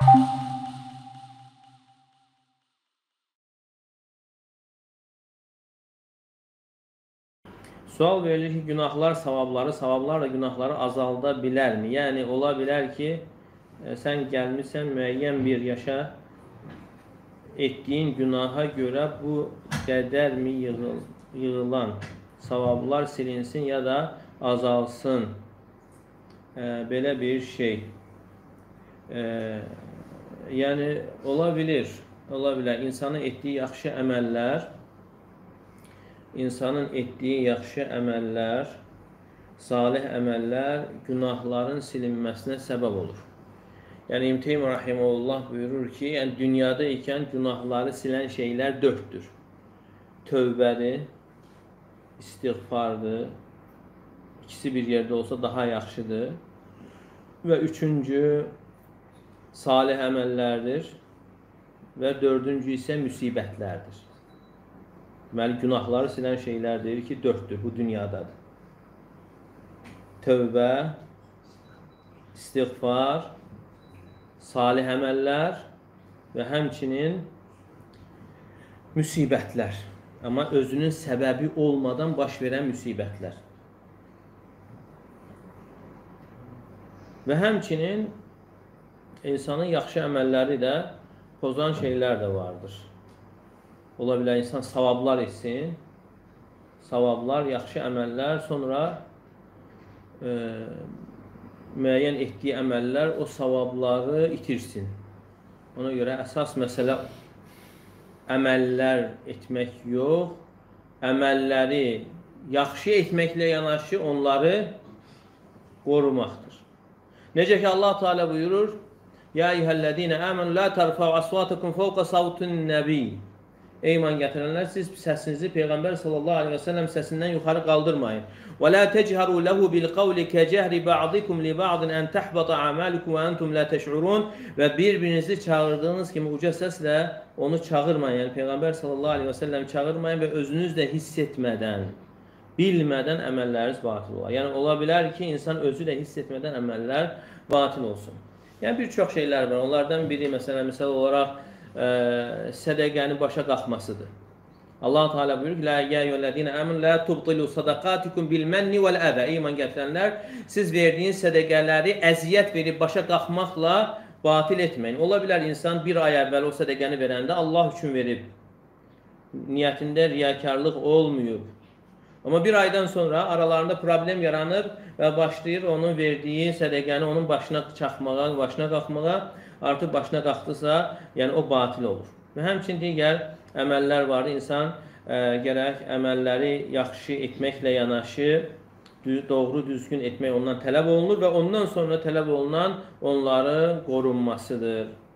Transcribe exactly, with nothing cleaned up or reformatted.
Sual verilir ki, günahlar savabları, savablar da günahları azalda bilərmi? Yəni, ola bilər ki, e, sən gəlmişsən müəyyən bir yaşa, etdiyin günaha görə bu qədərmi yığıl, yığılan savablar silinsin ya da azalsın. E, belə bir şey. E, yəni, ola bilir, ola bilər. İnsanın etdiyi yaxşı əməllər, insanın etdiyi yaxşı əməllər, salih əməllər günahların silinməsinə səbəb olur. Yəni İbn Teymiyyə rahimehullah buyurur ki, yəni dünyada ikən günahları silən şeylər dörddür. Tövbədir, istiğfardır, ikisi bir yerdə olsa daha yaxşıdır. Və üçüncü salih əməllərdir və dördüncü isə müsibətlərdir. Deməli, günahları silən şeylər deyir ki, dörddür, bu dünyadadır. Tövbə, istiğfar, salih əməllər və həmçinin müsibətlər. Amma özünün səbəbi olmadan baş verən müsibətlər. Və həmçinin insanın yaxşı əməlləri də pozan şeylər də vardır. Ola bilər insan savablar etsin, savablar, yaxşı əməllər, sonra e, müəyyən etdiyi əməllər o savabları itirsin. Ona görə əsas məsələ əməllər etmək yox, əməlləri yaxşı etməklə yanaşı onları qorumaqdır. Necə ki Allah Teala buyurur: "Ya eyyuhellezine amenu la terfa'u aswatakum fawqa savtin nebi." Ey iman gətirənlər, siz səsinizi Peyğəmbər sallallahu aleyhi və səlləm səsindən yuxarı qaldırmayın. Və la tejharu lehu bil qawli kecehri ba'dikum li ba'din an tahbata a'malukum və entum la teş'urun. Və bir-birinizi çağırdığınız kimi uca səslə onu çağırmayın. Yəni Peyğəmbər sallallahu aleyhi və səlləm çağırmayın və özünüz də hiss etmədən, bilmədən əməlləriniz batil olar. Yəni ola bilər ki, insan özü də hiss etmədən əməllər batil olsun. Yəni bir çox şeylər var. Onlardan biri məsələn misal olaraq Ə, sədəqəni başa qalxmasıdır. Allah Teala buyurur ki, "La eyyuhellezine amenu la tubtilu sadaqatikum bil menni vel əzə." Ey iman gətirənlər, siz verdiyiniz sədəqələri əziyyət verib başa qalxmaqla batil etməyin. Ola bilər insan bir ay əvvəl o sədəqəni verəndə Allah üçün verib. Niyyətində riyakarlıq olmayıb. Amma bir aydan sonra aralarında problem yaranır və başlayır onun verdiyi sədəqəni onun başına çaxmağa, başına qalxmağa. Artıq başına qalxdısa, yəni o batil olur. Və həmçinin digər əməllər vardır. İnsan ə, gərək əməlləri yaxşı etməklə yanaşı, doğru düzgün etmək ondan tələb olunur və ondan sonra tələb olunan onların qorunmasıdır.